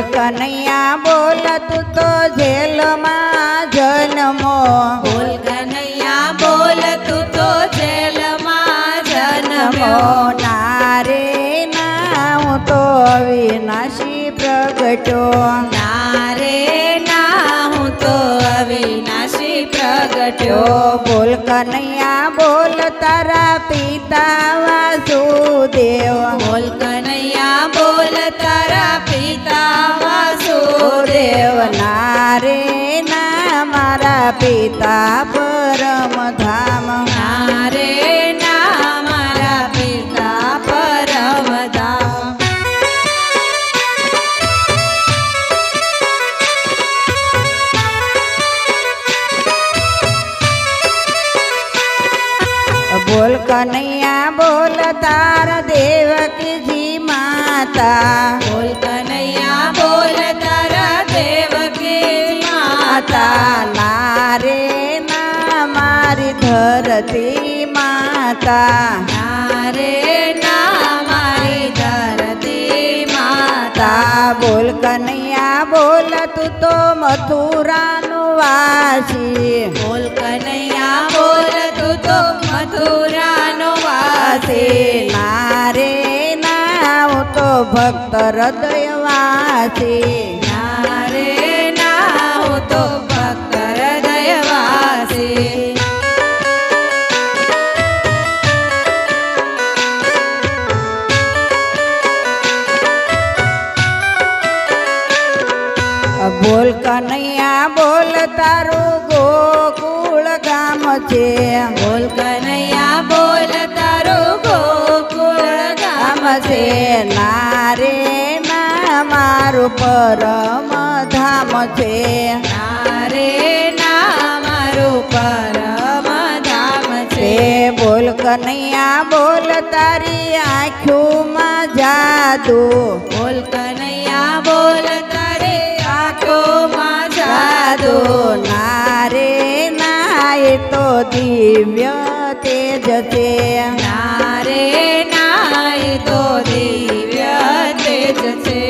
कन्हैया बोल तू तो जेल में जन्मो। बोल कन्हैया बोल तू तो जेल में जन्मो। नारे ना हूँ तो अविनाशी प्रगट्यो। नारे ना हूँ तो अविनाशी प्रगट्यो। बोल कन्हैया बोल तारा पिता वासुदेव। बोल कन्हैया बोल तारा पिता वासुदेव। नारे ना मारा पिता परम धाम। नारे ना मारा पिता परम धाम। बोल कन्हैया बोल तार देवकी जी माता। बोल कन्हैया बोल तारा देवकी माता। नारे ना मारी धरती माता। नारे ना मारी धरती माता। बोल कन्हैया बोल तू तो मथुरा वासी। बोल कन्हैया बोल तू तो मथुरा वासी। नारे ना हूँ तो भक्त हृदय वासी। नारे ना हूँ तो भक्त हृदय वासी। बोल कन्हैया बोल तारू गोकुल गाम छे। बोल कन्हैया बोल तारू गोकुल गाम छे। नारे ना मारू परम धाम छे। नारे ना मारू परम धाम छे। बोल कन्हैया बोल तारी आँखों में जादू। बोल कन्हैया बोल तारी आँखों में जादू। नारे ना ये तो दिव्य तेज छे। नारे ना ये तो दिव्य तेज छे।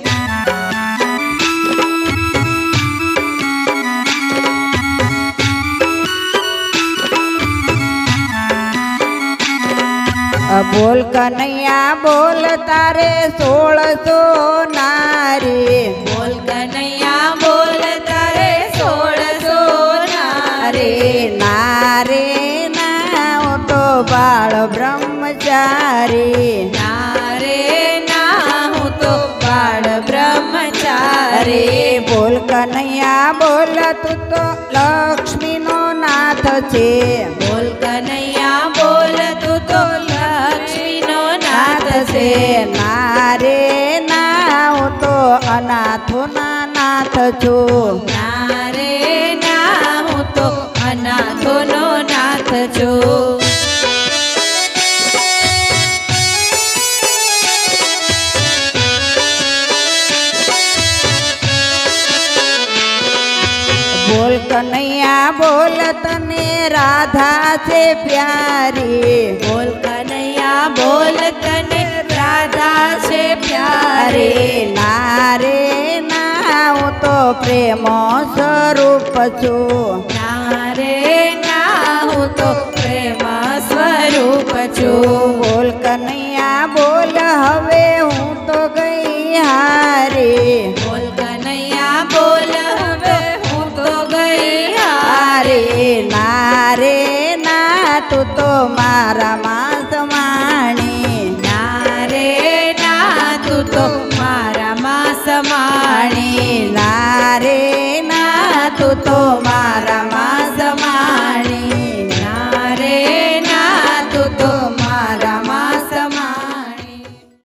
बोल कन्हैया बोल तारे 1600 नारी। बोल कन्हैया बोल तारे 1600 नारी। नारे ना हूँ तो बाल ब्रह्मचारी। नारे ना हूँ तो बाल ब्रह्मचारी। बोल कन्हैया बोल तू तो लक्ष्मी नो नाथ छे। बोल कन्हैया बोल तू तो लक्ष्मी नो नाथ छे। नारे ना हूँ तो अनाथो ना नाथ छू। नारे ना हूँ तो अनाथो नो नाथ छू। बोल कन्हैया बोल तने राधा से प्यारी। बोल कन्हैया बोल तने राधा से प्यारी। नारे ना हूँ तो प्रेम स्वरूप छू। नारे ना हूँ तो प्रेम स्वरूप छू। बोल कन्हैया बोल हवे हूँ तो गई हारी। बोल कन्हैया बोल हवे हूँ तो गई हारी। नारे ना तू तो मारा मास माणी। नारे ना तू तो मारा मास माणी। नारे ना तू तो